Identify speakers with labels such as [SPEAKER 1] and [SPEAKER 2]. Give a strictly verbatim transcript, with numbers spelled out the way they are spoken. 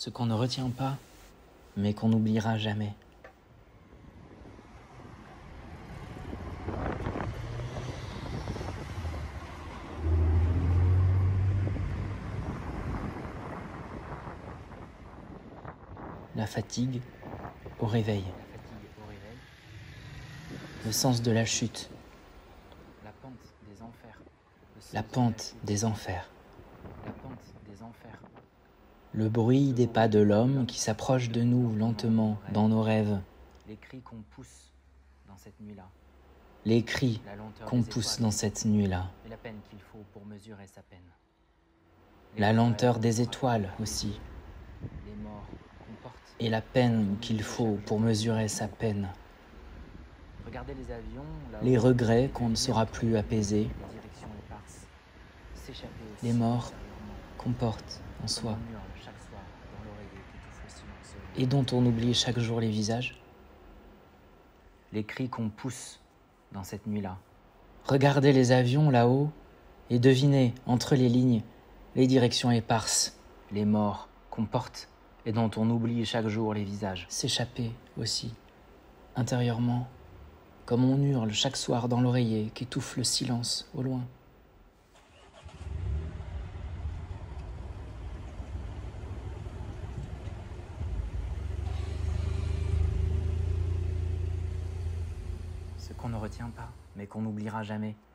[SPEAKER 1] ce qu'on ne retient pas, mais qu'on n'oubliera jamais. La fatigue au réveil.
[SPEAKER 2] La fatigue au réveil.
[SPEAKER 1] Le sens de la chute.
[SPEAKER 2] La pente des enfers.
[SPEAKER 1] La pente des enfers.
[SPEAKER 2] La pente des enfers.
[SPEAKER 1] Le bruit des pas de l'homme qui s'approche de nous lentement dans nos rêves.
[SPEAKER 2] Les cris qu'on pousse dans cette nuit-là.
[SPEAKER 1] Les cris
[SPEAKER 2] La lenteur
[SPEAKER 1] qu'on
[SPEAKER 2] des
[SPEAKER 1] pousse
[SPEAKER 2] étoiles.
[SPEAKER 1] dans cette nuit-là.
[SPEAKER 2] Et la peine qu'il faut pour mesurer sa peine.
[SPEAKER 1] La lenteur des étoiles aussi.
[SPEAKER 2] Les morts qu'on porte.
[SPEAKER 1] Et la peine qu'il faut pour mesurer sa peine.
[SPEAKER 2] Regardez les avions, là-haut,
[SPEAKER 1] Les regrets qu'on ne saura plus apaiser.
[SPEAKER 2] les directions éparses. S'échapper aussi
[SPEAKER 1] Les morts
[SPEAKER 2] intérieurement,
[SPEAKER 1] qu'on porte en soi.
[SPEAKER 2] comme on hurle chaque soir dans l'oreiller qui étouffe le silence.
[SPEAKER 1] Et dont on oublie chaque jour les visages.
[SPEAKER 2] Les cris qu'on pousse dans cette nuit-là.
[SPEAKER 1] Regardez les avions là-haut et devinez entre les lignes les directions éparses.
[SPEAKER 2] Les morts qu'on porte et dont on oublie chaque jour les visages.
[SPEAKER 1] S'échapper aussi, intérieurement, comme on hurle chaque soir dans l'oreiller qu'étouffe le silence au loin.
[SPEAKER 2] Ce qu'on ne retient pas, mais qu'on n'oubliera jamais.